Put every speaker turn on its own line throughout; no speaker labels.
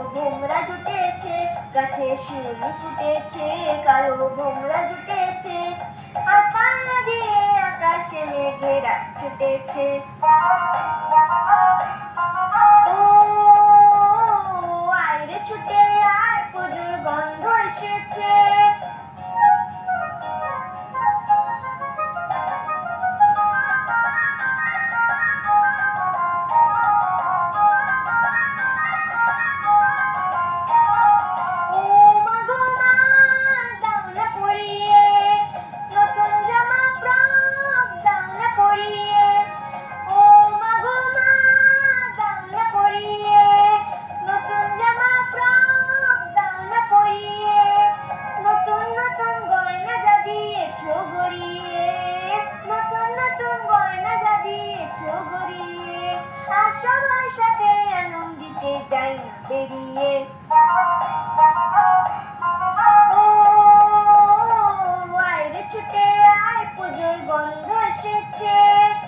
ভোমরা জুটেছে, গাছে শিউলি ফুটেছে, কালো ভোমরা জুটেছে। আজ পাল্লা দিয়ে আকাশে মেঘেরা ছুটেছে। ও আয়রে ছুটে আয়, পুজোর গন্ধ এসেছে। সবার সাথে আনন্দিতে যাই বেরিয়ে। ও আয়রে ছুটে আয়, পুজোর গন্ধ এসেছে।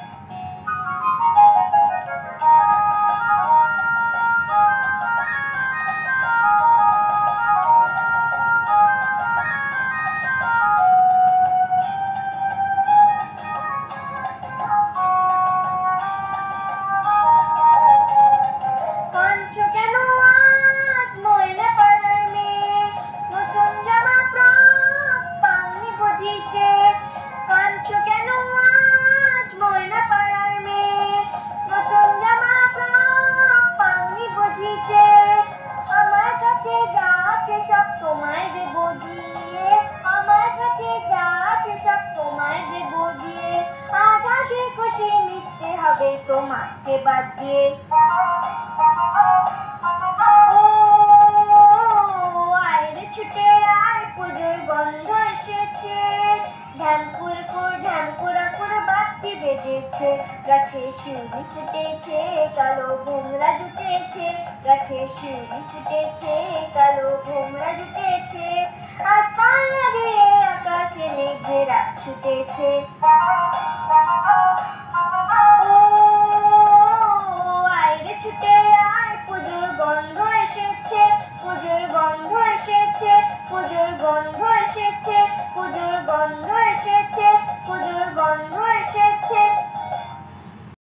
কেন আজ ময়লা পাড়ার মেয়ে, নতুন জামা ফ্রক পাওনি বুঝিছে। কাঁদছো কেন আজ ময়লা পাড়ার মেয়ে, নতুন জামা ফ্রক পাওনি বুঝিছে। আমার কাছে যা আছে সব তোমায় দেব দিয়ে, আমার কাছে যা আছে সব তোমায় দেব দিয়ে। আজ হাসি খুশি মিশতে হবে তোমাকে বাদ দিয়ে। ছুটে আয়, পুজোর গন্ধ এসেছে। ঢ্যামকুর বাতি বেজেছে, গাছে শিউলি ফুটেছে, কালো ভোমরা জুটেছে। গাছে শিউলি ফুটেছে, কালো ভোমরা জুটেছে। আজ পাল্লা দিয়ে আকাশে মেঘেরা ছুটেছে।